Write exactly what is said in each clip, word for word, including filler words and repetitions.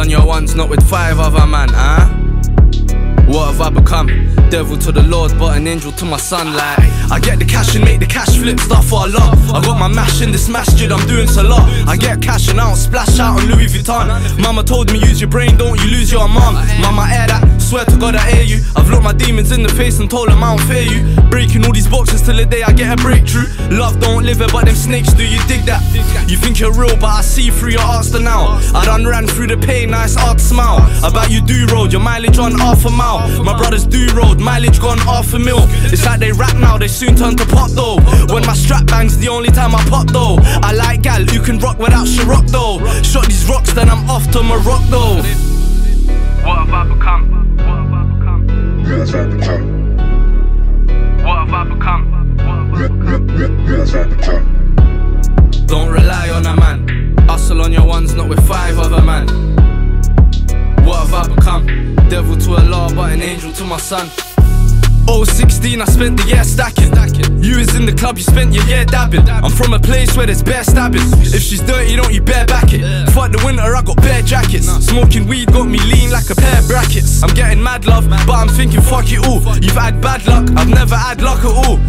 on your ones, not with five other man, huh? What have I become? Devil to the Lord, but an angel to my son. Like, I get the cash and make the cash flip, stuff for a lot. I got my mash in this masjid, I'm doing salah. I get cash and I don't splash out on Louis Vuitton. Mama told me use your brain, don't you lose your mom. Mama air that, swear to God I hear you. I've looked my demons in the face and told them I don't fear you. Breaking all these boxes till the day I get a breakthrough. Love don't live it, but them snakes do, you dig that? You think you're real, but I see through your arts now. I done ran through the pain, nice art smile. About you do road, your mileage on half a mile. My brothers do road, mileage gone half a mil. It's like they rap now, they soon turn to pop though. When my strap bangs, the only time I pop though. I like gal who can rock without Ciroc though. Shot these rocks, then I'm off to Morocco. What have I become? What have I become? What have I become? What have I become? What have I become? Don't rely on a man. Hustle on your ones, not with five other man. What have I become? Devil to Allah, but an angel to my son. oh sixteen, I spent the year stacking. You was in the club, you spent your year dabbing. I'm from a place where there's bare stabbing. If she's dirty, don't you bare back it. Fuck the winter, I got bare jackets. Smoking weed got me lean like a pair of brackets. I'm getting mad love, but I'm thinking fuck it all. You've had bad luck, I've never had luck at all.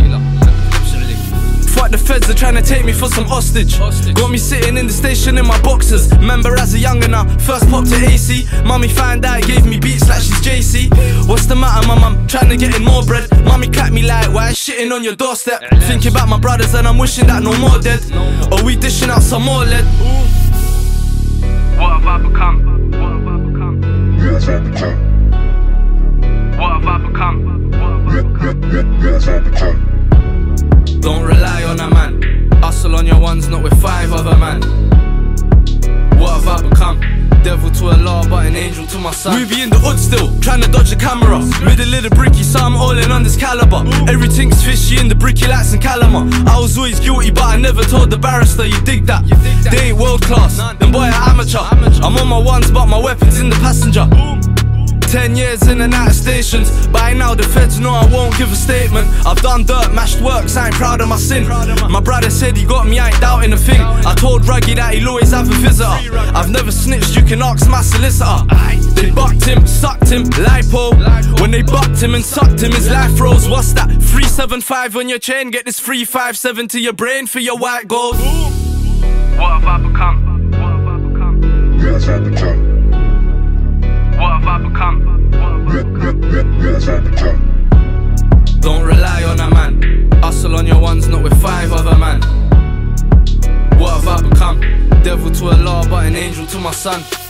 Fuck the feds, they're trying to take me for some hostage. Got me sitting in the station in my boxers. Remember as a younger first popped to A C. Mommy found out, gave me beats like she's J C. What's the matter, mum? I'm trying to get in more bread. Mommy clapped me like, why shitting on your doorstep? Thinking about my brothers and I'm wishing that no more dead. Or we dishing out some more lead. What have I become? What have I become? What have I become? What have I become? What have I become? Don't rely on a man. Hustle on your ones, not with five other man. What have I become? Devil to Allah, but an angel to my son. We be in the hood still, trying to dodge the camera. Middle of the bricky, so I'm all in on this caliber. Everything's fishy in the bricky lights and Calama. I was always guilty, but I never told the barrister. You dig that? They ain't world class, them boy are amateur. I'm on my ones, but my weapon's in the passenger. Ten years in and out of stations. By now the feds know I won't give a statement. I've done dirt, mashed works, I ain't proud of my sin. My brother said he got me, I ain't doubting a thing. I told Ruggy that he'll always have a visitor. I've never snitched, you can ask my solicitor. They bucked him, sucked him, lipo. When they bucked him and sucked him, his life rose. What's that? three seven five on your chain, get this three five seven to your brain for your white gold. What have I become? What have I become? What have I become? What have I become? What have I become? Don't rely on a man. Hustle on your ones, not with five other man. What have I become? Devil to Allah, but an angel to my son.